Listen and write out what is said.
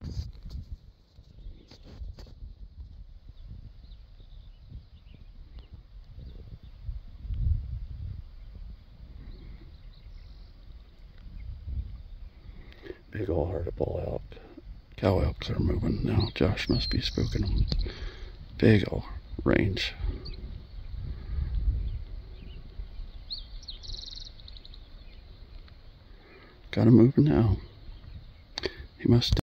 Big old herd bull elk. Cow elks are moving now. Josh must be spooking them. Big old range. Got him moving now. He must